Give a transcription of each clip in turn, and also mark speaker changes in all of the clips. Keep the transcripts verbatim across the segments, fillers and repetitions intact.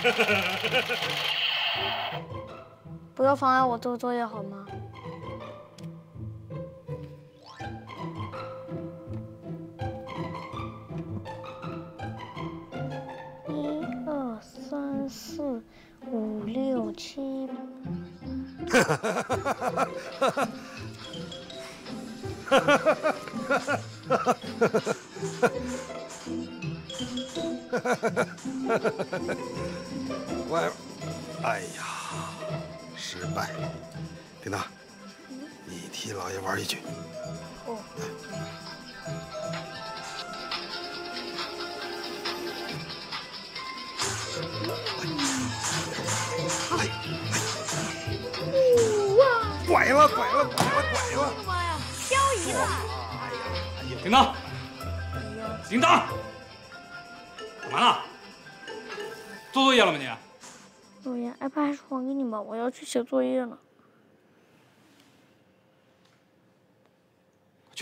Speaker 1: 不要妨碍我做作业好吗？一二三四五六七。哈哈哈哈哈！哈哈哈哈
Speaker 2: 我，哎呀，失败！叮当，你替老爷玩一局。哦。哎哎！拐了，拐了，拐了，拐了！
Speaker 3: 妈呀，漂移了！
Speaker 2: 哎呀，
Speaker 4: 叮当，叮当，干嘛呢？做作业了吗你？
Speaker 1: 作业 iPad 还是还给你吧，我要去写作业呢。
Speaker 4: 去。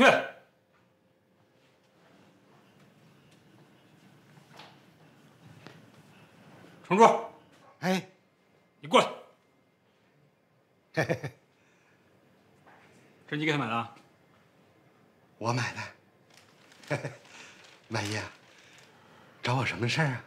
Speaker 4: 程柱，
Speaker 2: 哎，
Speaker 4: 你过来。
Speaker 2: 嘿嘿嘿，
Speaker 4: 这你给他买的？
Speaker 2: 我买的。嘿嘿，满意啊，找我什么事儿啊？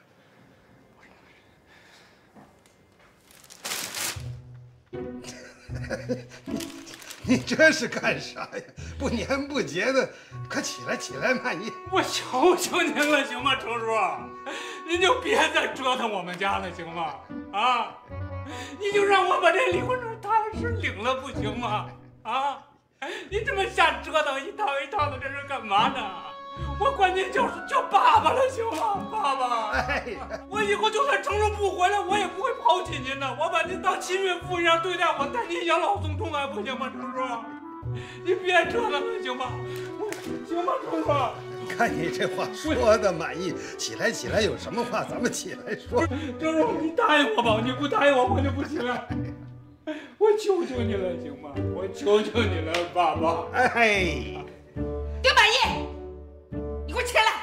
Speaker 2: 你你这是干啥呀？不年不节的，快起来起来，满意！
Speaker 4: 我求求您了，行吗，程叔？您就别再折腾我们家了，行吗？啊，你就让我把这离婚证踏实领了，不行吗？啊，你这么瞎折腾一趟一趟的，这是干嘛呢？我管您叫叫爸爸了，行吗？爸爸，哎，我以后就算程叔不回来，我也不会抛弃您的。我把您当亲岳父一样对待，我带您养老送终，还不行吗？程叔，你别折腾了，行吗？行吗，程叔？
Speaker 2: 看你这话说的满意，起来起来，有什么话咱们起来说。
Speaker 4: 程叔，你答应我吧，你不答应我，我就不起来。我求求你了，行吗？我求求你了，爸爸。
Speaker 2: 哎，
Speaker 3: 丁满意。你给我起来！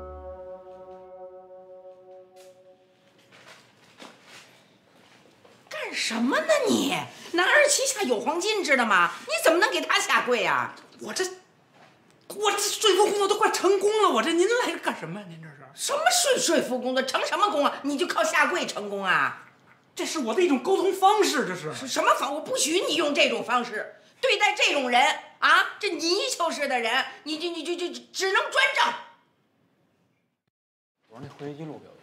Speaker 3: 干什么呢你？男儿膝下有黄金，知道吗？你怎么能给他下跪呀？
Speaker 4: 我这，我这说服工作都快成功了，我这您来干什么呀？您这是
Speaker 3: 什么说说服工作？成什么功啊？你就靠下跪成功啊？
Speaker 4: 这是我的一种沟通方式，这是
Speaker 3: 什么方？我不许你用这种方式对待这种人啊！这泥鳅似的人，你就你就就只能专政。
Speaker 4: 我说那会议记录给我。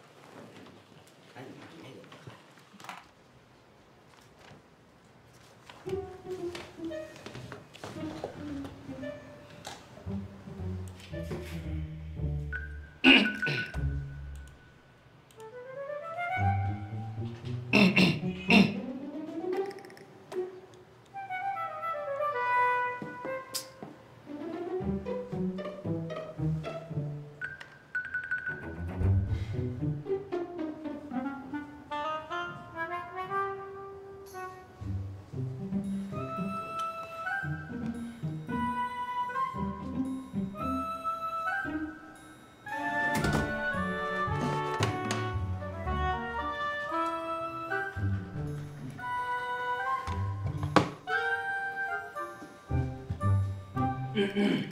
Speaker 4: 嗯嗯。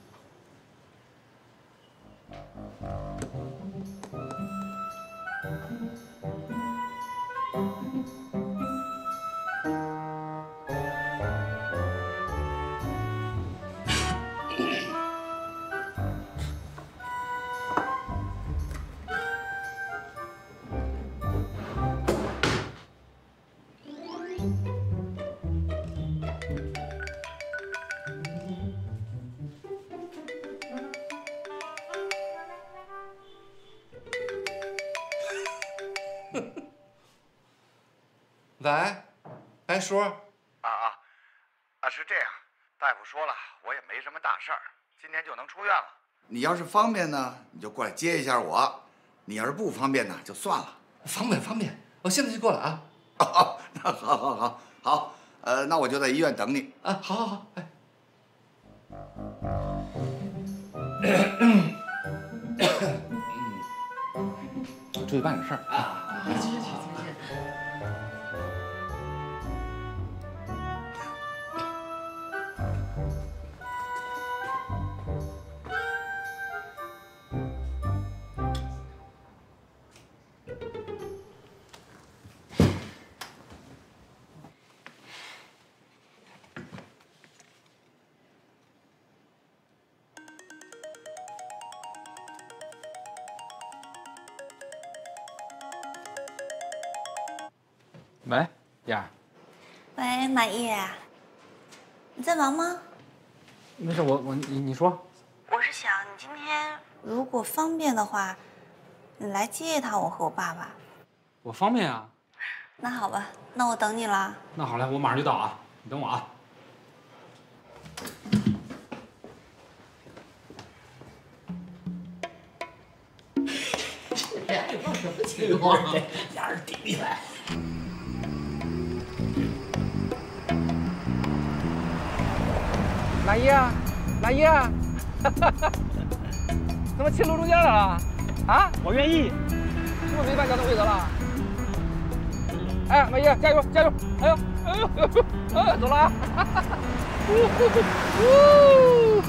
Speaker 5: 喂，哎叔，啊
Speaker 6: 啊啊，是这样，大夫说了，我也没什么大事儿，今天就能出院了。你要是方便呢，你就过来接一下我；你要是不方便呢，就算了。
Speaker 5: 方便方便，我现在就过来啊。
Speaker 6: 哦，那好，好，好，好，呃，那我就在医院等你
Speaker 5: 啊。好，好，好，哎。注意办点事儿啊。
Speaker 4: 急急急。 喂，燕儿。
Speaker 7: 喂，马毅，你在忙吗？
Speaker 4: 没事，我我你你说。
Speaker 7: 我是想你今天如果方便的话，你来接一趟我和我爸爸。
Speaker 4: 我方便啊。
Speaker 7: 那好吧，那我等你了。
Speaker 4: 那好嘞，我马上就到啊，你等我啊。
Speaker 5: 这俩有什么情况？
Speaker 4: 俩人顶起来。马姨啊，马姨啊，怎么骑路中间来了？啊，我愿意。是不是没办交通规则了？哎，马姨，加油加油！哎呦哎呦哎呦！哎，走了啊！呜呼呼！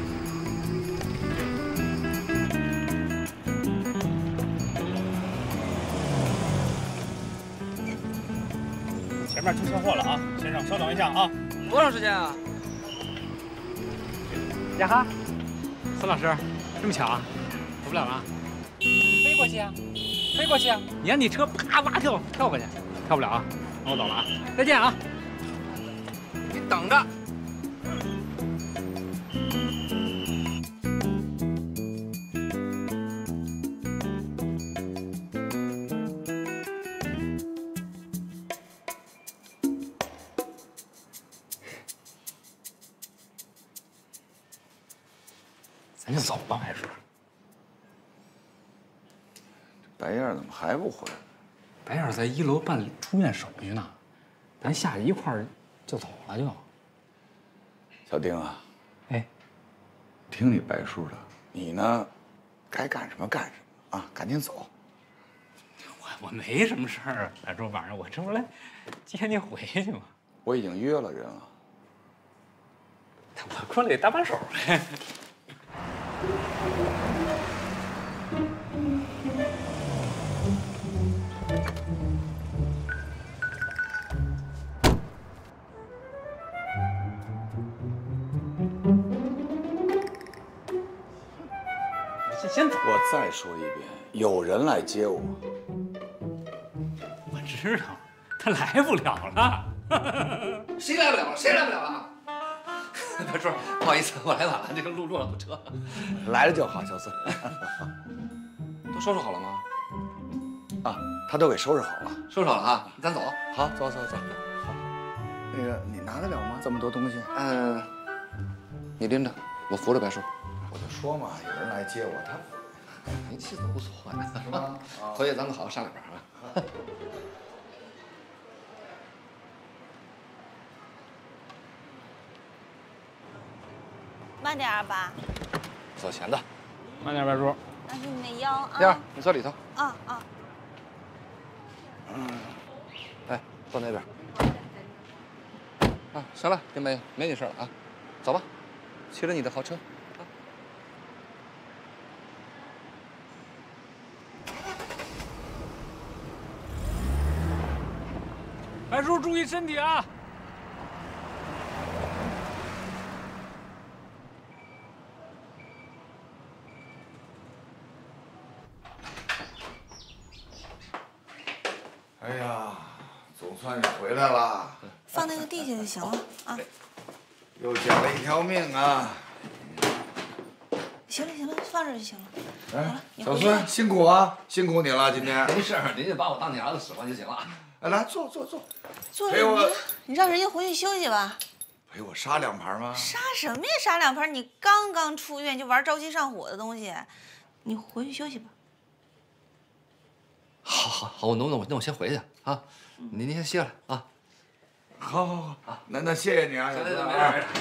Speaker 8: 前面出车祸了啊，先生，稍等一下啊。
Speaker 4: 多长时间啊？雅哈，孙老师，这么巧啊？走不了了？飞过去啊，飞过去啊！你让你车啪蛙跳跳过去，跳不了啊！那我走了啊，再见啊！你等着。咱就走吧，白叔。
Speaker 6: 白燕怎么还不回来？
Speaker 4: 白燕在一楼办出院手续呢，咱下去一块儿就走了就。
Speaker 6: 小丁啊，
Speaker 4: 哎，
Speaker 6: 听你白叔的，你呢，该干什么干什么啊，赶紧走。
Speaker 4: 我我没什么事儿啊，白叔，晚上我这不来接你回去吗？
Speaker 6: 我已经约了人了。
Speaker 4: 我过来搭把手呗。先走。
Speaker 6: 我再说一遍，有人来接我。
Speaker 4: 我知道，他来不了了。
Speaker 5: 谁来不了了？谁来不了了？白叔，不好意思，我来晚了，这个路路上堵车。
Speaker 6: 来了就好，小孙。
Speaker 5: 都收拾好了吗？
Speaker 6: 啊，他都给收拾好了。
Speaker 5: 收拾好了啊，咱走。
Speaker 6: 好，走走走。好，那个你拿得了吗？这么多东西？
Speaker 5: 嗯，你拎着，我扶着白叔。
Speaker 6: 我就说嘛，有人来接我，他
Speaker 5: 您气色不错呀，
Speaker 6: 是吗？
Speaker 5: 回去咱们好好商量商量。
Speaker 7: 慢点啊，爸。
Speaker 5: 走前的。
Speaker 4: 慢点，白叔。
Speaker 7: 那是你那腰啊。
Speaker 5: 燕儿，你坐里头。
Speaker 7: 啊啊。
Speaker 5: 嗯。哎，坐那边。啊，行了，丁梅，没你事了啊，走吧，骑着你的豪车。
Speaker 4: 白叔，注意身体啊！
Speaker 6: 哎呀，总算是回来了。
Speaker 7: 放那个地下就行了啊。
Speaker 6: 又捡了一条命啊！
Speaker 7: 行了行了，放这儿就行了。
Speaker 6: 哎，小孙辛苦啊，辛苦你了，今天。
Speaker 5: 没事，您就把我当你儿子使唤就行了。
Speaker 6: 哎，来坐坐坐。
Speaker 7: 坐着你，你让人家回去休息吧。
Speaker 6: 陪我杀两盘吗？
Speaker 7: 杀什么呀？杀两盘！你刚刚出院就玩着急上火的东西，你回去休息吧。
Speaker 5: 好，好，好，我那我那我先回去啊，您您先歇了啊。
Speaker 6: 好，好，好啊，那那谢谢你啊，小孙。没事没事。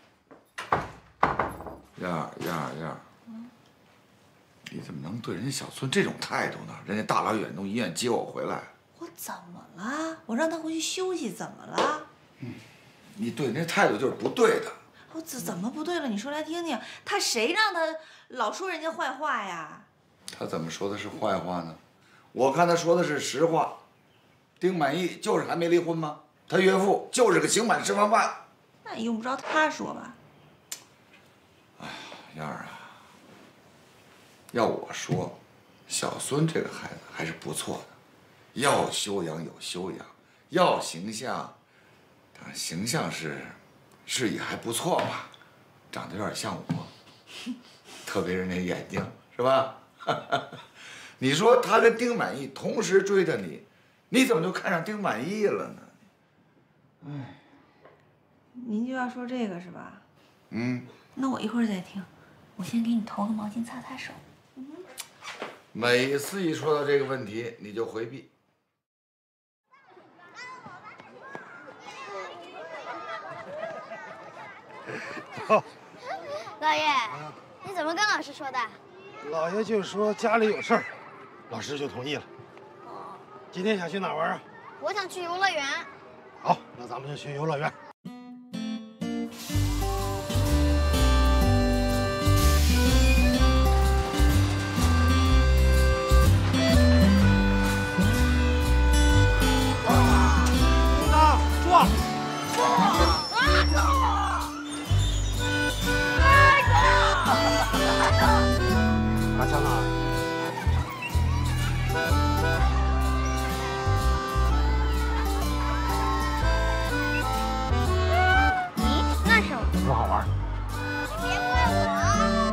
Speaker 6: 燕儿燕儿燕儿，你怎么能对人家小孙这种态度呢？人家大老远从医院接我回来。
Speaker 7: 我怎么了？我让他回去休息，怎么了？
Speaker 6: 嗯，你对人家态度就是不对的。
Speaker 7: 我怎怎么不对了？你说来听听。他谁让他老说人家坏话呀？
Speaker 6: 他怎么说的是坏话呢？我看他说的是实话。丁满意就是还没离婚吗？他岳父就是个刑满释放犯。
Speaker 7: 那也用不着他说吧。
Speaker 6: 哎，燕儿啊，要我说，小孙这个孩子还是不错的。要修养有修养， 要形象，他形象是，是也还不错吧，长得有点像我，特别是那眼睛，是吧？你说他跟丁满意同时追着你，你怎么就看上丁满意了呢？哎，
Speaker 7: 您就要说这个是吧？
Speaker 6: 嗯，
Speaker 7: 那我一会儿再听，我先给你投个毛巾擦擦手。嗯，
Speaker 6: 每次一说到这个问题，你就回避。
Speaker 1: 老爷，你怎么跟老师说的？
Speaker 2: 老爷就说家里有事儿，老师就同意了。今天想去哪儿玩啊？
Speaker 1: 我想去游乐园。
Speaker 2: 好，那咱们就去游乐园。叮当，坐。拿枪啊！
Speaker 1: 咦，那是什么？
Speaker 2: 不好玩。
Speaker 1: 别怪我啊！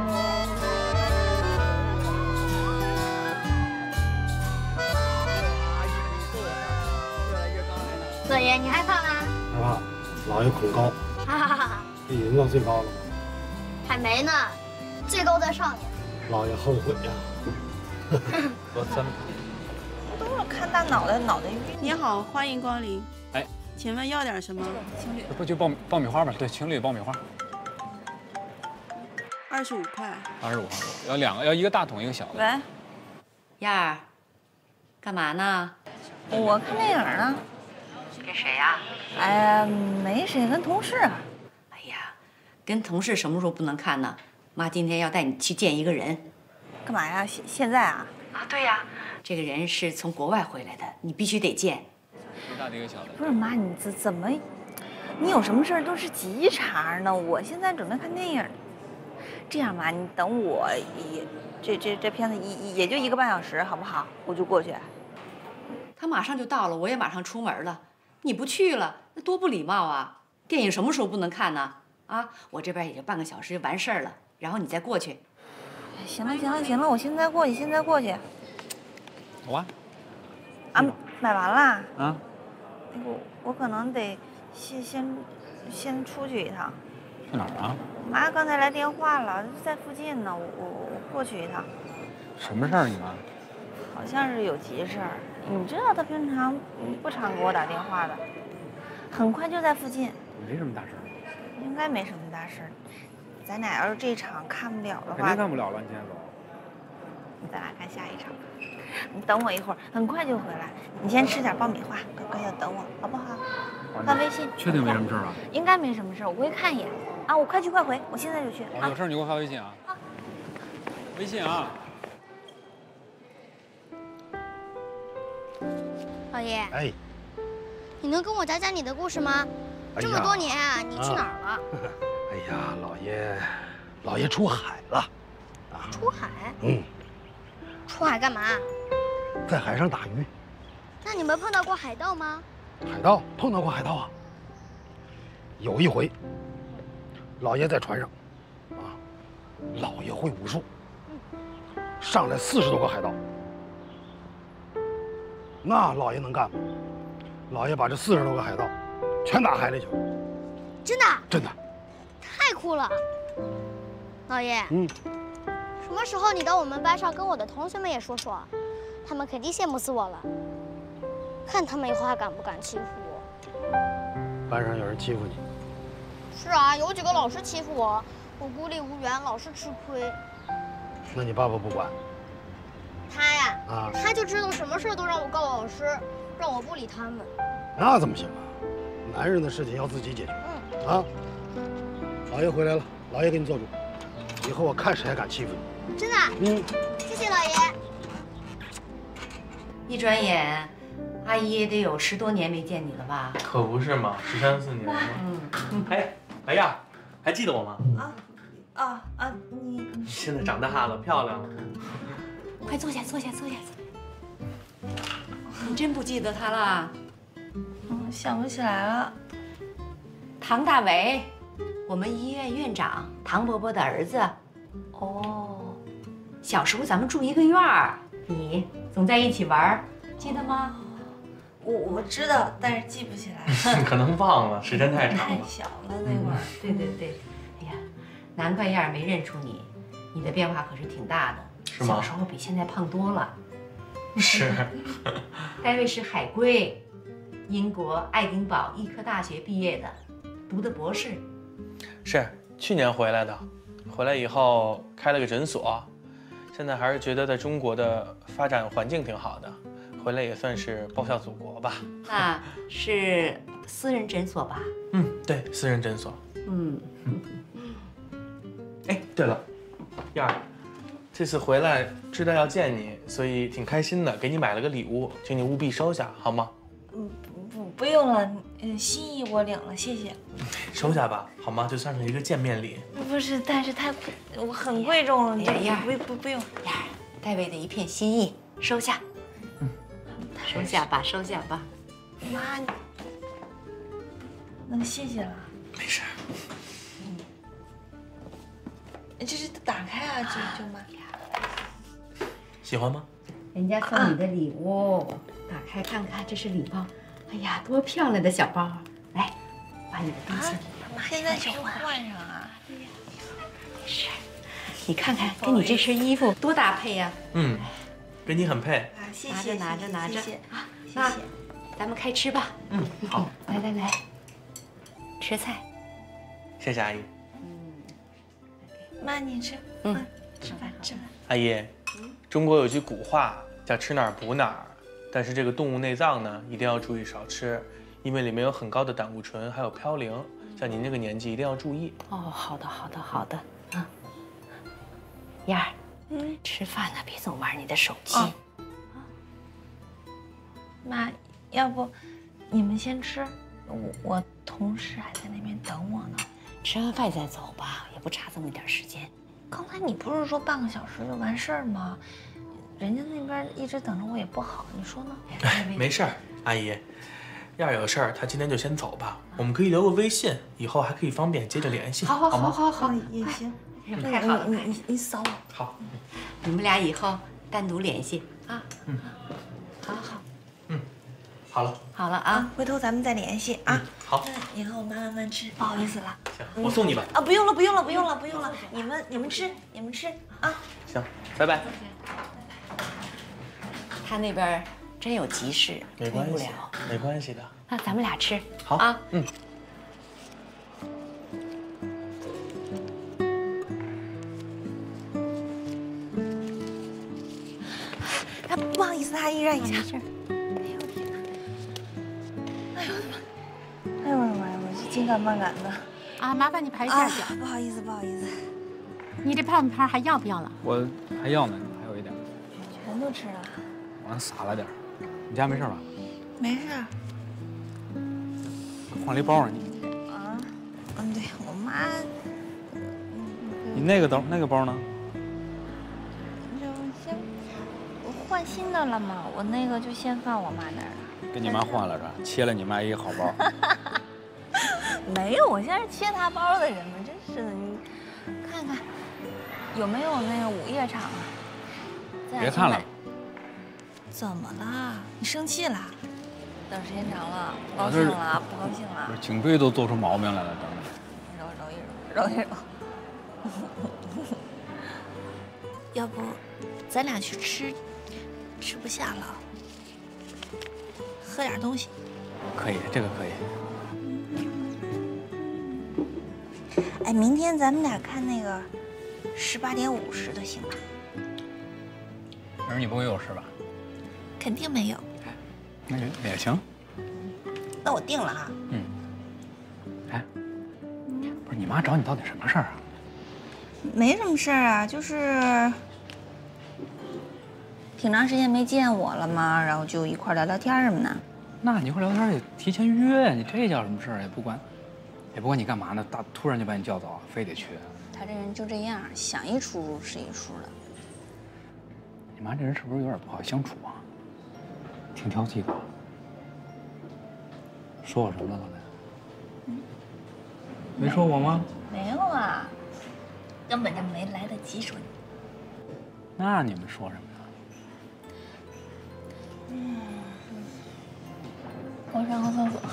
Speaker 1: 老爷，你害怕吗？
Speaker 2: 害怕，老爷恐高。
Speaker 1: 哈哈哈哈！
Speaker 2: 你已经到最高了吗？
Speaker 1: 还没呢，最高在上面。
Speaker 2: 老爷后悔呀。
Speaker 8: 我咱们
Speaker 7: 都是看大脑袋，脑袋晕。
Speaker 9: 你好，欢迎光临。
Speaker 8: 哎，
Speaker 9: 请问要点什么？情侣
Speaker 8: 这不就爆爆米花吗？对，情侣爆米花，
Speaker 9: 二十五块。
Speaker 8: 二十五块，要两个，要一个大桶，一个小的。
Speaker 7: 喂，
Speaker 3: 燕儿，干嘛呢？
Speaker 7: 我看电影呢。
Speaker 3: 跟谁呀？
Speaker 7: 哎呀，没谁，跟同事。
Speaker 3: 哎呀，跟同事什么时候不能看呢？妈今天要带你去见一个人。
Speaker 7: 干嘛呀？现现在啊？
Speaker 3: 啊，对呀，这个人是从国外回来的，你必须得见。
Speaker 8: 一个大的，一个小的。
Speaker 7: 不是妈，你怎怎么，你有什么事儿都是急茬呢？我现在准备看电影。这样吧，你等我也，这这这片子也也就一个半小时，好不好？我就过去。
Speaker 3: 他马上就到了，我也马上出门了。你不去了，那多不礼貌啊！电影什么时候不能看呢？啊，我这边也就半个小时就完事儿了，然后你再过去。
Speaker 7: 行了行了行了，我现在过去，现在过去。
Speaker 8: 走啊！
Speaker 7: 啊，买完了。
Speaker 8: 啊。
Speaker 7: 我我可能得先先先出去一趟。
Speaker 8: 去哪儿啊？
Speaker 7: 我妈刚才来电话了，在附近呢，我我我过去一趟。
Speaker 8: 什么事儿？你妈？
Speaker 7: 好像是有急事儿。你知道她平常不常给我打电话的，很快就在附近。
Speaker 8: 没什么大事。
Speaker 7: 应该没什么大事。咱俩要是这场看不了的话，
Speaker 8: 肯定看不了了。你现在走。
Speaker 7: 咱俩看下一场。你等我一会儿，很快就回来。你先吃点爆米花，乖乖的等我，好不好？发微信。
Speaker 8: 确定没什么事吧？
Speaker 7: 应该没什么事，我过去看一眼。啊，我快去快回，我现在就去。
Speaker 8: 哦，有事你给我发微信啊。
Speaker 7: 好。
Speaker 8: 微信啊。
Speaker 1: 老爷，
Speaker 2: 哎，
Speaker 1: 你能跟我讲讲你的故事吗？
Speaker 2: 哎、
Speaker 1: 这么多年啊，你去哪儿了？
Speaker 2: 哎呀，老爷，老爷出海了。
Speaker 1: 啊，出海？
Speaker 2: 嗯。
Speaker 1: 出海干嘛？
Speaker 2: 在海上打鱼。
Speaker 1: 那你们碰到过海盗吗？
Speaker 2: 海盗碰到过海盗啊。有一回，老爷在船上，啊，老爷会武术，上来四十多个海盗。那老爷能干吗？老爷把这四十多个海盗全打海里去了。
Speaker 1: 真的？
Speaker 2: 真的。
Speaker 1: 太酷了，老爷。
Speaker 2: 嗯。
Speaker 1: 什么时候你到我们班上跟我的同学们也说说，他们肯定羡慕死我了。看他们以后还敢不敢欺负我？
Speaker 2: 班上有人欺负你？
Speaker 1: 是啊，有几个老师欺负我，我孤立无援，老是吃亏。
Speaker 2: 那你爸爸不管？
Speaker 1: 他呀，
Speaker 2: 啊，
Speaker 1: 他就知道什么事都让我告老师，让我不理他们。
Speaker 2: 那怎么行啊？男人的事情要自己解决。嗯。啊，老爷回来了，老爷给你做主，以后我看谁还敢欺负你。
Speaker 1: 真的？
Speaker 2: 嗯。
Speaker 1: 谢谢老爷。
Speaker 3: 一转眼，阿姨也得有十多年没见你了吧？
Speaker 10: 可不是嘛，十三四年了。嗯。哎，哎呀，还记得我吗？
Speaker 7: 啊，啊啊！你
Speaker 10: 现在长大了，漂亮了。
Speaker 3: 快坐下，坐下，坐下。你真不记得他了？
Speaker 7: 嗯，想不起来了。
Speaker 3: 唐大伟，我们医院院长唐伯伯的儿子。哦，小时候咱们住一个院儿，你总在一起玩，记得吗？
Speaker 7: 我我知道，但是记不起来。
Speaker 10: 可能忘了，时间太长了。
Speaker 7: 太小了那会儿。
Speaker 3: 对对对，哎呀，难怪燕儿没认出你，你的变化可是挺大的。
Speaker 10: 是吗？
Speaker 3: 小时候比现在胖多了。
Speaker 10: 是。
Speaker 3: 戴维是海归，英国爱丁堡医科大学毕业的，读的博士。
Speaker 10: 是，去年回来的，回来以后开了个诊所，现在还是觉得在中国的发展环境挺好的，回来也算是报效祖国吧。
Speaker 3: 那是私人诊所吧？
Speaker 10: 嗯，对，私人诊所。
Speaker 3: 嗯。
Speaker 10: 哎，对了，燕儿，这次回来知道要见你，所以挺开心的，给你买了个礼物，请你务必收下，好吗？
Speaker 7: 嗯，不不用了，嗯，心意我领了，谢谢。
Speaker 10: 收下吧，好吗？就算是一个见面礼。
Speaker 7: 不是，但是太贵，我很贵重了。
Speaker 3: 哎呀，
Speaker 7: 不不不用。
Speaker 3: 燕儿，戴维的一片心意，收下。
Speaker 10: 嗯，
Speaker 3: 收下吧，收下吧。
Speaker 7: 妈，那谢谢了。
Speaker 10: 没事。
Speaker 7: 这是打开啊，舅舅妈。
Speaker 10: 喜欢吗？
Speaker 3: 人家送你的礼物，打开看看，这是礼包。哎呀，多漂亮的小包！来，把你的东西。
Speaker 7: 现在就换上啊。
Speaker 3: 没事，你看看，跟你这身衣服多搭配呀。
Speaker 10: 嗯，跟你很配。
Speaker 7: 啊，谢谢，
Speaker 3: 拿着拿着拿着
Speaker 7: 啊，
Speaker 3: 那咱们开吃吧。
Speaker 10: 嗯，好。
Speaker 3: 来来来，吃菜。
Speaker 10: 谢谢阿姨。
Speaker 7: 妈，你吃，嗯，吃饭吃饭。
Speaker 10: 阿姨，中国有句古话叫吃哪儿补哪儿，但是这个动物内脏呢，一定要注意少吃，因为里面有很高的胆固醇，还有嘌呤，像您这个年纪一定要注意。
Speaker 3: 哦，好的好的好的，啊，燕儿，嗯，吃饭呢别总玩你的手机。
Speaker 7: 哦、妈，要不你们先吃，我我同事还在那边等我呢。
Speaker 3: 吃完饭再走吧，也不差这么点时间。
Speaker 7: 刚才你不是说半个小时就完事儿吗？人家那边一直等着我也不好，你说呢？
Speaker 10: 哎，没事儿，阿姨，要是有事儿，他今天就先走吧。我们可以留个微信，以后还可以方便接着联系。
Speaker 3: 好好好好
Speaker 7: 好，也行。
Speaker 3: 太好了，
Speaker 7: 你你你扫我。
Speaker 10: 好，
Speaker 3: 你们俩以后单独联系啊。
Speaker 10: 嗯，
Speaker 3: 好好。
Speaker 10: 嗯，好了。
Speaker 3: 好了啊，
Speaker 7: 回头咱们再联系啊。
Speaker 10: 好。
Speaker 7: 那以后我妈慢慢吃，不好意思了。
Speaker 10: 行，我送你吧。
Speaker 7: 啊，不用了，不用了，不用了，不用了。你们你们吃，你们吃啊。
Speaker 10: 行，拜拜。
Speaker 3: 他那边真有急事，
Speaker 10: 没关系，没关系的。
Speaker 3: 那咱们俩吃。
Speaker 10: 好
Speaker 3: 啊，
Speaker 10: 嗯。
Speaker 7: 啊，不好意思，阿姨让一下。哎呦我的妈！哎呦我的妈呀！我是紧赶慢赶的。
Speaker 11: 啊，麻烦你排一下脚。
Speaker 7: 不好意思，不好意思。
Speaker 11: 你这泡米盘还要不要了？
Speaker 8: 我还要呢，还有一点。
Speaker 7: 全都吃了。
Speaker 8: 我还撒了点。你家没事吧？
Speaker 7: 没事。
Speaker 8: 换了一包呢你。
Speaker 7: 啊，嗯，对我妈。
Speaker 8: 你那个兜那个包呢？
Speaker 7: 就先我换新的了嘛，我那个就先放我妈那儿了。
Speaker 8: 跟你妈换了是吧？切了你妈一个好包。
Speaker 7: 没有，我现在是切她包的人嘛，真是的，你看看有没有那个午夜场啊？
Speaker 8: 别看了。
Speaker 7: 怎么了？你生气了？等时间长了，不高兴了？不高兴了？
Speaker 8: 颈椎都做出毛病来了，等
Speaker 7: 等。揉揉一揉，揉一揉。要不，咱俩去吃，吃不下了，喝点东西。
Speaker 8: 可以，这个可以。
Speaker 7: 哎，明天咱们俩看那个十八点五十的，行吧？
Speaker 8: 明儿你不会有事吧？
Speaker 7: 肯定没有。
Speaker 8: 那也也行。
Speaker 7: 那我定了哈。
Speaker 8: 嗯。哎，不是你妈找你到底什么事儿啊？
Speaker 7: 没什么事儿啊，就是挺长时间没见我了嘛，然后就一块聊聊天什么的。
Speaker 8: 那你一块聊天得提前约呀，你这叫什么事儿？也不管，也不管你干嘛呢，大突然就把你叫走，非得去。
Speaker 7: 他这人就这样，想一出是一出的。
Speaker 8: 你妈这人是不是有点不好相处啊？挺挑剔的。 说我什么了刚才？嗯，没说我吗？
Speaker 7: 没有啊，根本就没来得及说你。
Speaker 8: 那你们说什么呀？
Speaker 7: 嗯，我上个厕所。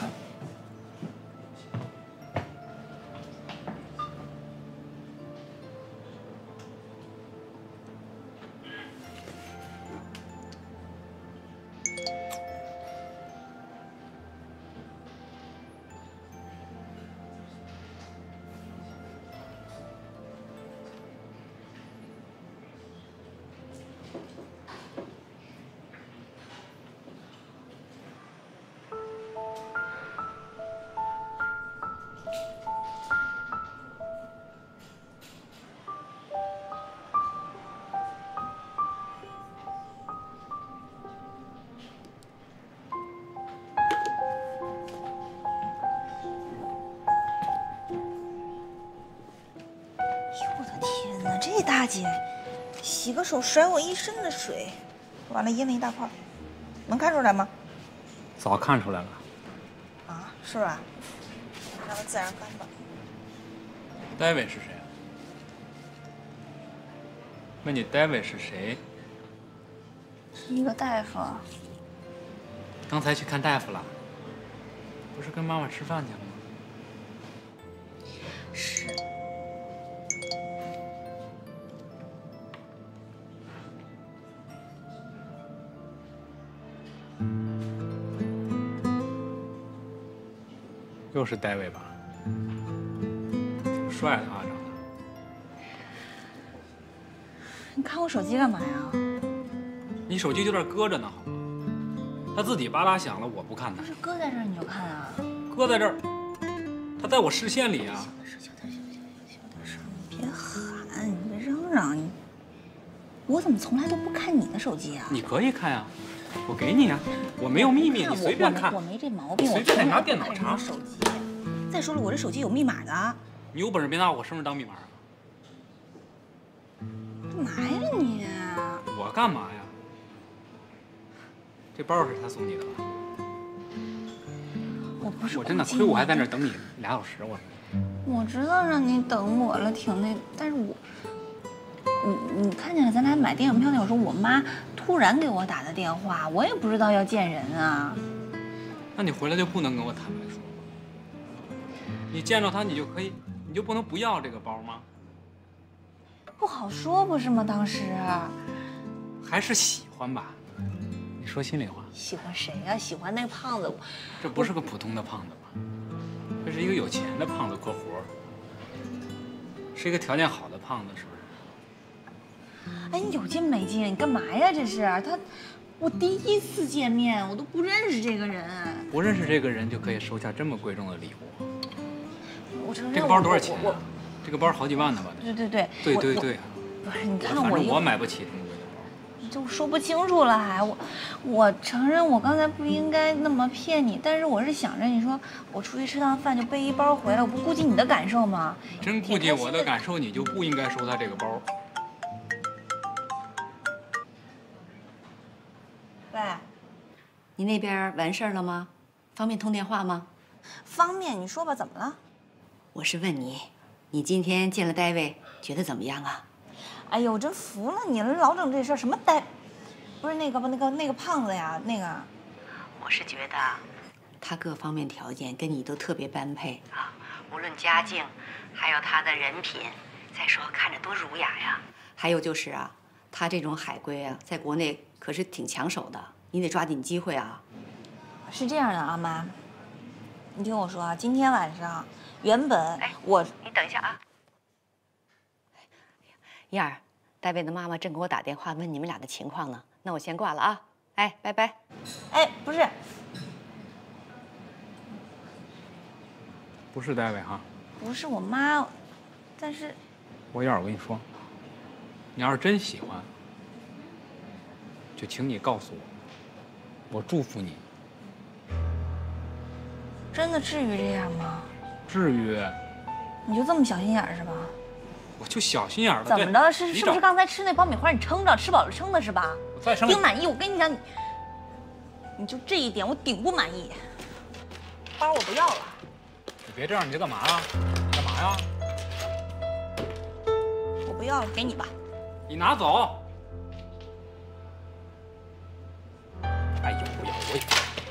Speaker 7: 这大姐，洗个手甩我一身的水，完了阴了一大块，能看出来吗？
Speaker 8: 早看出来了。
Speaker 7: 啊，是吧？让它自然干吧。
Speaker 8: 戴维是谁啊？问你戴维是谁？
Speaker 7: 是一个大夫。
Speaker 8: 刚才去看大夫了？不是跟妈妈吃饭去了吗？
Speaker 7: 是。
Speaker 8: 又是戴维吧？挺帅的啊，长得。
Speaker 7: 你看我手机干嘛呀？
Speaker 8: 你手机就这搁着呢，好吗？他自己吧啦响了，我不看他。
Speaker 7: 不是搁在这儿你就看啊？
Speaker 8: 搁在这儿，他在我视线里啊。
Speaker 7: 小点声，小点声，你别喊，你别嚷嚷，你。我怎么从来都不看你的手机啊？
Speaker 8: 你可以看呀，我给你啊，我没有秘密，你随便看。
Speaker 7: 我没这毛病，
Speaker 8: 随便拿电脑查。
Speaker 7: 手机。再说了，我这手机有密码的。
Speaker 8: 你有本事别拿我生日当密码啊！
Speaker 7: 干嘛呀你？
Speaker 8: 我干嘛呀？这包是他送你的吧？
Speaker 7: 我不是，
Speaker 8: 我真的亏我还在那等你俩小时，我。
Speaker 7: 我知道让你等我了，挺那，但是我，你你看见了，咱俩买电影票那会儿，说我妈突然给我打的电话，我也不知道要见人啊。
Speaker 8: 那你回来就不能跟我坦白说吗？你见着他，你就可以，你就不能不要这个包吗？
Speaker 7: 不好说，不是吗？当时
Speaker 8: 还是喜欢吧？你说心里话。
Speaker 7: 喜欢谁呀、啊？喜欢那个胖子。
Speaker 8: 这不是个普通的胖子吧？这是一个有钱的胖子（括弧），是一个条件好的胖子，是不
Speaker 7: 是？哎，你有劲没劲？你干嘛呀？这是他，我第一次见面，我都不认识这个人。
Speaker 8: 不认识这个人就可以收下这么贵重的礼物？
Speaker 7: 我承认。
Speaker 8: 这个包多少钱啊？这个包好几万呢吧？
Speaker 7: 对对对。
Speaker 8: 对对对。
Speaker 7: 不是，你看
Speaker 8: 我，
Speaker 7: 我
Speaker 8: 反正我买不起这么贵的包。
Speaker 7: 就说不清楚了，还我，我承认我刚才不应该那么骗你，但是我是想着你说我出去吃趟饭就背一包回来，我不顾及你的感受吗？
Speaker 8: 真顾及我的感受，你就不应该收他这个包。
Speaker 7: 喂，
Speaker 3: 你那边完事儿了吗？方便通电话吗？
Speaker 7: 方便，你说吧，怎么了？
Speaker 3: 我是问你，你今天见了戴维，觉得怎么样啊？
Speaker 7: 哎呦，我真服了你了，老整这事儿，什么戴，不是那个吧，那个那个胖子呀，那个。
Speaker 3: 我是觉得，他各方面条件跟你都特别般配啊，无论家境，还有他的人品，再说看着多儒雅呀。还有就是啊，他这种海归啊，在国内可是挺抢手的，你得抓紧机会啊。
Speaker 7: 是这样的啊，妈，你听我说啊，今天晚上原本我，
Speaker 3: 你等一下啊。燕儿，戴维的妈妈正给我打电话问你们俩的情况呢，那我先挂了啊，哎，拜拜。
Speaker 7: 哎，不是，
Speaker 8: 不是戴维哈，
Speaker 7: 不是我妈，但是，
Speaker 8: 我燕儿，我跟你说，你要是真喜欢，就请你告诉我，我祝福你。
Speaker 7: 真的至于这样吗？
Speaker 8: 至于。
Speaker 7: 你就这么小心眼是吧？
Speaker 8: 我就小心眼了。
Speaker 7: 怎么着？是是不是刚才吃那爆米花你撑着，吃饱了撑的是吧？
Speaker 8: 我再撑。
Speaker 7: 顶满意，我跟你讲，你你就这一点我顶不满意。 包我不要了。
Speaker 4: 你别这样，你这干嘛呀？你干嘛呀？
Speaker 7: 我不要了，给你吧。
Speaker 4: 你拿走。哎呦呦喂！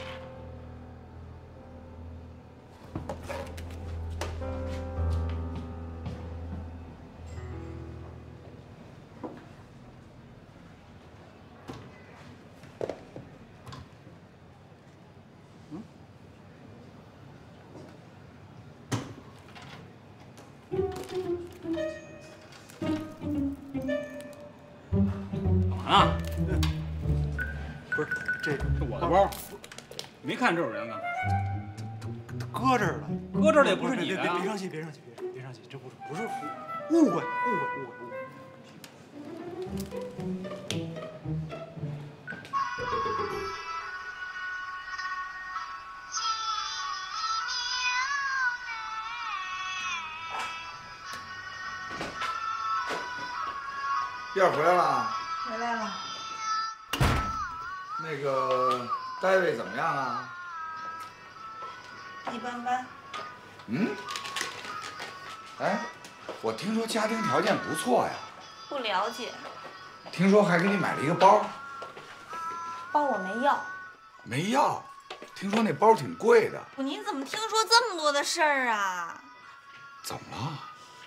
Speaker 4: 干嘛呢？不是，这是我的包，没看这有人干嘛？
Speaker 12: 搁这儿了，
Speaker 4: 搁这儿了也不是
Speaker 12: 别
Speaker 4: 你的呀！
Speaker 12: 别别生气，别生气，别别生气，这不是不是误会，误会，误会，误会。
Speaker 6: 燕儿回来了。
Speaker 7: 回来了。
Speaker 6: 那个戴维怎么样啊？
Speaker 7: 一般般。
Speaker 6: 嗯。哎，我听说家庭条件不错呀。
Speaker 7: 不了解。
Speaker 6: 听说还给你买了一个包。
Speaker 7: 包我没要。
Speaker 6: 没要？听说那包挺贵的。
Speaker 7: 你怎么听说这么多的事儿啊？
Speaker 6: 怎么了？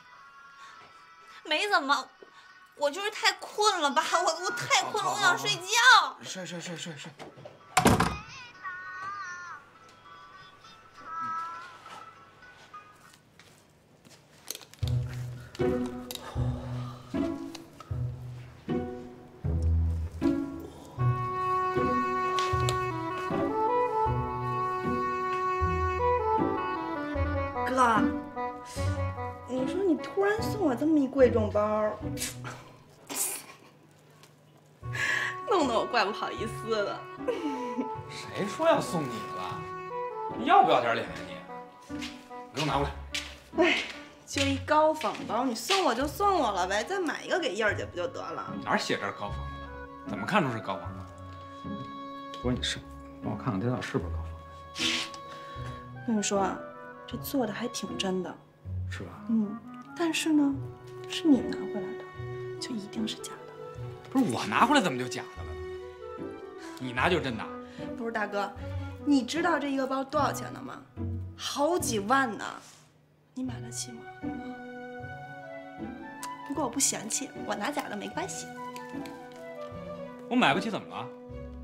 Speaker 7: 没怎么。我就是太困了吧，我我太困了，我想睡觉。
Speaker 6: 睡睡睡睡睡。
Speaker 9: 哥，你说你突然送我这么一贵重包。弄得我怪不好意思的。
Speaker 4: 谁说要送你了？你要不要点脸呀你？给我拿过来。
Speaker 9: 哎，就一高仿包，你送我就送我了呗，再买一个给燕儿姐不就得了？
Speaker 4: 哪写这儿高仿的？怎么看出是高仿的？不是你是，帮我看看这到底是不是高仿的？
Speaker 9: 跟你说啊，这做的还挺真的。
Speaker 4: 是吧？
Speaker 9: 嗯，但是呢，是你拿回来的，就一定是假的。
Speaker 4: 不是我拿回来怎么就假的了呢？你拿就是真的？
Speaker 9: 不是大哥，你知道这一个包多少钱呢吗？好几万呢，你买得起吗？不过我不嫌弃，我拿假的没关系。
Speaker 4: 我买不起怎么了？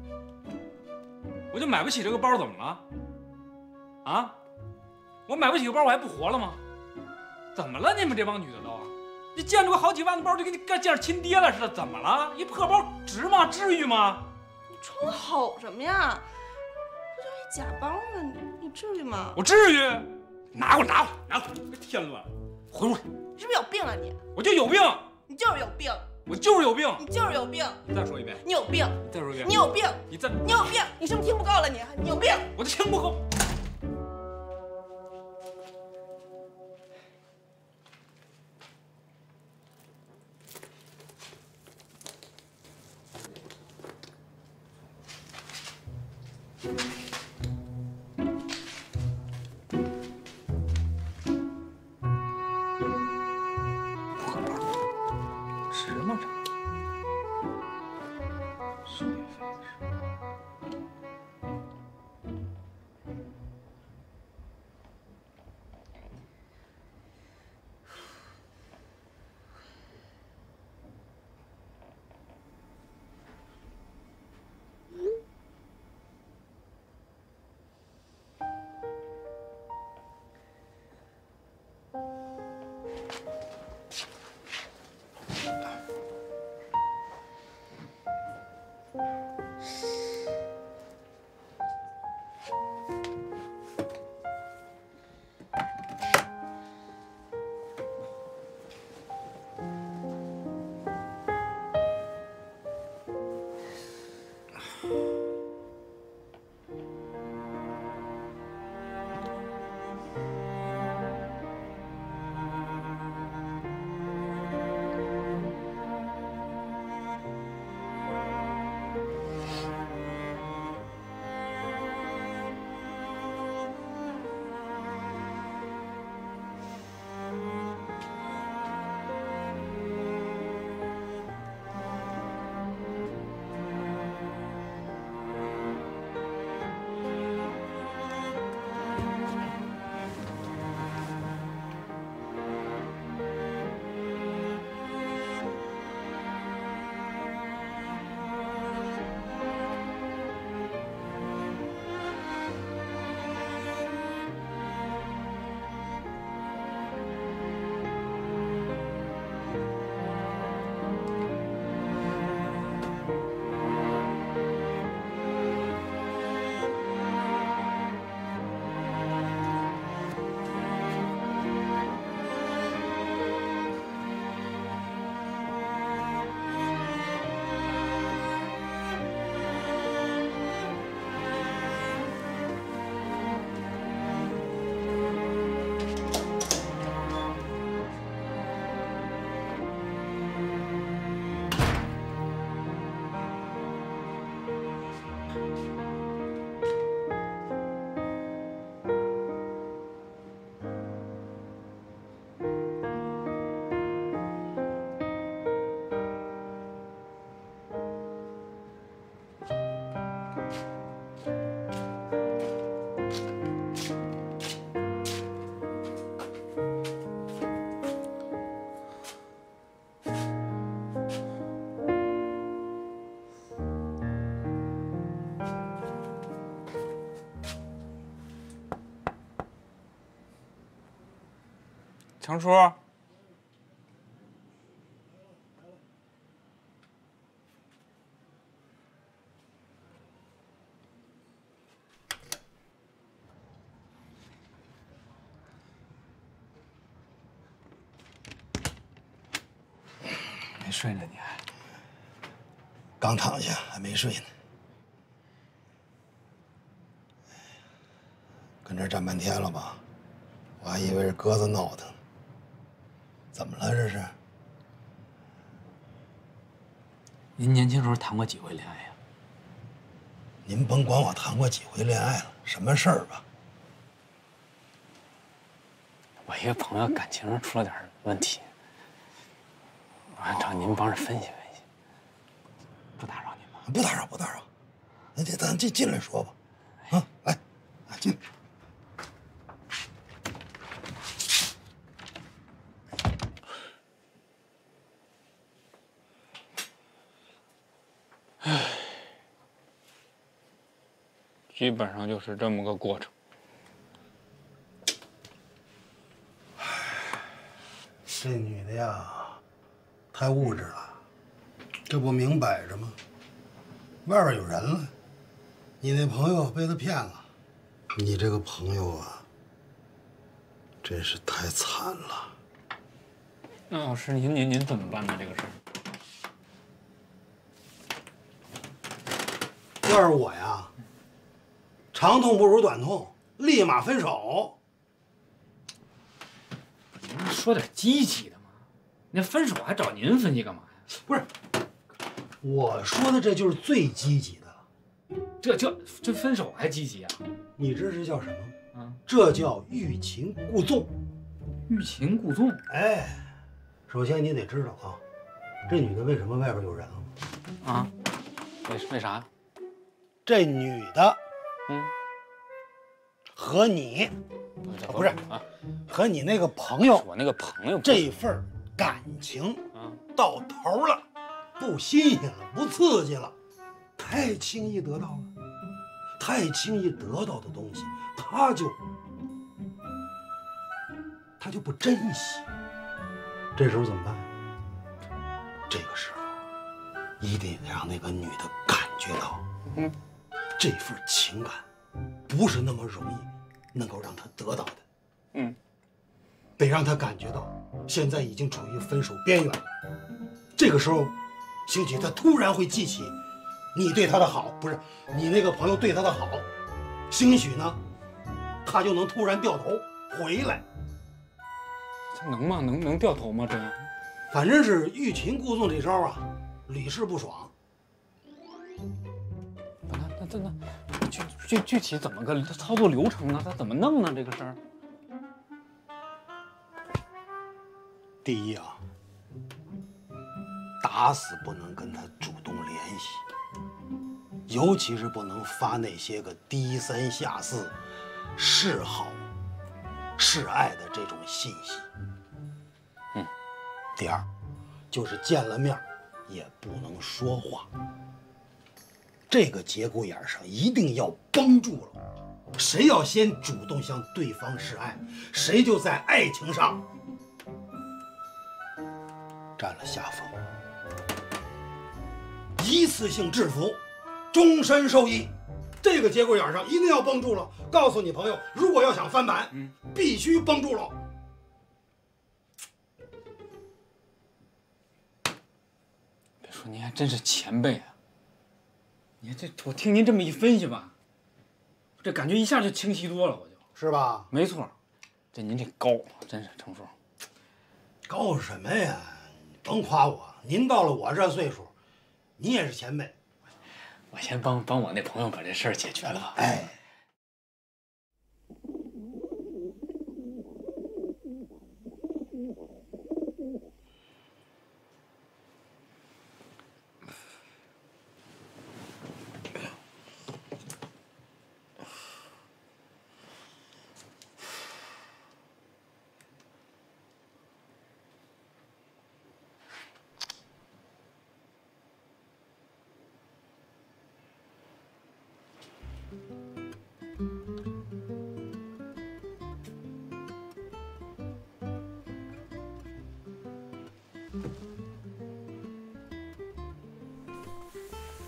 Speaker 4: 我就买不起这个包怎么了？啊？我买不起个包我还不活了吗？怎么了你们这帮女的都？你见着个好几万的包就跟你跟见着亲爹了似的，怎么了？一破包值吗？至于吗？
Speaker 9: 你冲我吼什么呀？这就一假包嘛，你你至于吗？
Speaker 4: 我至于？拿过来，拿过来，拿过来！别添乱，回屋里！
Speaker 9: 你是不是有病啊你？
Speaker 4: 我就有病！
Speaker 9: 你就是有病！
Speaker 4: 我就是有病！
Speaker 9: 你就是有病！
Speaker 4: 你再说一遍！
Speaker 9: 你有病！
Speaker 4: 你再说一遍！
Speaker 9: 你有病！
Speaker 4: 你再
Speaker 9: 你有病！你是不是听不够了你？你有病！
Speaker 4: 我就听不够。值吗这？收电费是。
Speaker 8: 程叔。
Speaker 2: 没睡呢，你还？刚躺下，还没睡呢。跟这儿站半天了吧？我还以为是鸽子闹腾。怎么了这是？
Speaker 8: 您年轻时候谈过几回恋爱呀？
Speaker 2: 您甭管我谈过几回恋爱了，什么事儿吧？
Speaker 8: 我一个朋友感情上出了点问题，我想找您帮着分析分析。不打扰您吧？
Speaker 2: 不打扰，不打扰。那这咱进进来说吧。啊，来，啊进来。
Speaker 8: 唉，基本上就是这么个过程。
Speaker 2: 这女的呀，太物质了，这不明摆着吗？外边有人了，你那朋友被他骗了，你这个朋友啊，真是太惨了。
Speaker 8: 那老师，您您您怎么办呢？这个事儿？
Speaker 2: 要是我呀，长痛不如短痛，立马分手。
Speaker 8: 您说点积极的嘛，那分手还找您分析干嘛呀？
Speaker 2: 不是，我说的这就是最积极的了。
Speaker 8: 这这这分手还积极啊？
Speaker 2: 你知道这叫什么？
Speaker 8: 嗯，
Speaker 2: 这叫欲擒故纵。
Speaker 8: 欲擒故纵？
Speaker 2: 哎，首先你得知道啊，这女的为什么外边有人了？
Speaker 8: 啊？为为啥呀？
Speaker 2: 这女的，
Speaker 8: 嗯，
Speaker 2: 和你，不是
Speaker 8: 啊，
Speaker 2: 和你那个朋友，
Speaker 8: 我那个朋友
Speaker 2: 这份感情
Speaker 8: 啊
Speaker 2: 到头了，不新鲜了，不刺激了，太轻易得到了，太轻易得到的东西，他就他就不珍惜。这时候怎么办？这个时候一定得让那个女的感觉到，
Speaker 8: 嗯。
Speaker 2: 这份情感不是那么容易能够让他得到的，
Speaker 8: 嗯，
Speaker 2: 得让他感觉到现在已经处于分手边缘了。这个时候，兴许他突然会记起你对他的好，不是你那个朋友对他的好，兴许呢，他就能突然掉头回来。
Speaker 8: 这能吗？能能掉头吗？这样，
Speaker 2: 反正是欲擒故纵这招啊，屡试不爽。
Speaker 8: 那那那具具具体怎么个操作流程呢？他怎么弄呢？这个事儿。
Speaker 2: 第一啊，打死不能跟他主动联系，尤其是不能发那些个低三下四、示好、示爱的这种信息。
Speaker 8: 嗯。
Speaker 2: 第二，就是见了面也不能说话。这个节骨眼上一定要绷住了，谁要先主动向对方示爱，谁就在爱情上占了下风，一次性制服，终身受益。这个节骨眼上一定要绷住了。告诉你朋友，如果要想翻版，嗯，必须绷住了。
Speaker 8: 别说您还真是前辈啊！你看这，我听您这么一分析吧，这感觉一下就清晰多了，我就。
Speaker 2: 是吧？
Speaker 8: 没错，这您这高，真是程叔。
Speaker 2: 高什么呀？甭夸我，您到了我这岁数，你也是前辈。
Speaker 8: 我先帮帮我那朋友把这事儿解决了吧。
Speaker 2: 哎。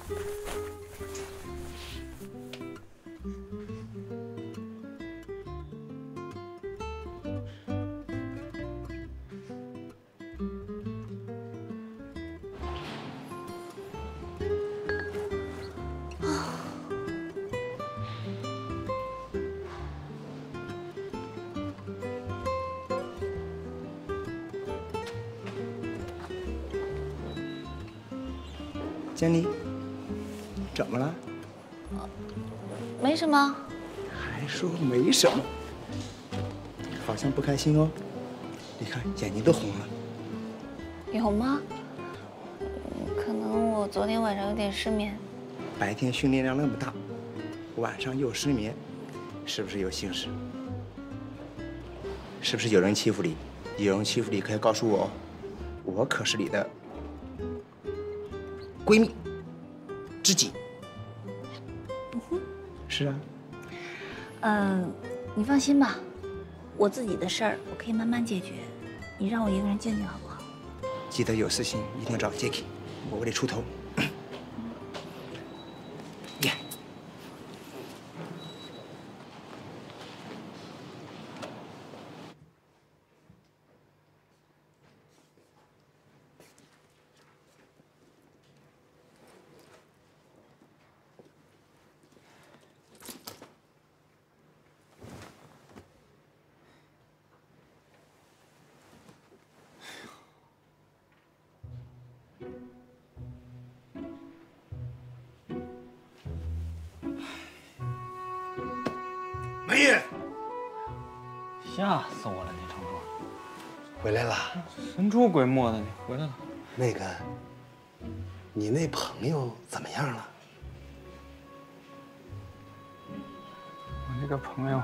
Speaker 13: 经理，怎么了？
Speaker 7: 没什么。
Speaker 13: 还说没什么，好像不开心哦。你看眼睛都红了。
Speaker 7: 有吗？可能我昨天晚上有点失眠。
Speaker 13: 白天训练量那么大，晚上又失眠，是不是有心事？是不是有人欺负你？有人欺负你可以告诉我，我可是你的闺蜜、知己。
Speaker 7: 嗯哼，
Speaker 13: 是啊。
Speaker 7: 嗯，你放心吧，我自己的事儿我可以慢慢解决，你让我一个人静静好不好？
Speaker 13: 记得有事情一定要找 Jacky， 我为你出头。耶。
Speaker 2: 梅姨，
Speaker 8: 吓死我了！你程叔，
Speaker 2: 回来了？
Speaker 8: 神出鬼没的，你回来了。
Speaker 2: 那个，你那朋友怎么样了？
Speaker 8: 我那个朋友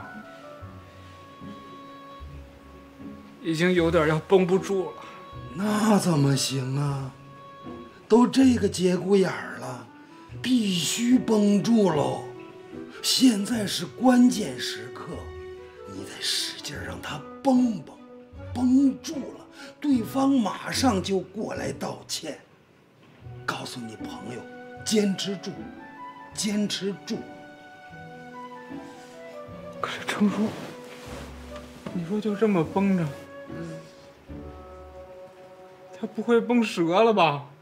Speaker 8: 已经有点要绷不住了。
Speaker 2: 那怎么行啊？都这个节骨眼儿了，必须绷住喽！现在是关键时刻，你得使劲让他绷绷，绷住了，对方马上就过来道歉。告诉你朋友，坚持住，坚持住。
Speaker 8: 可是程叔，你说就这么绷着，他不会绷折了吧？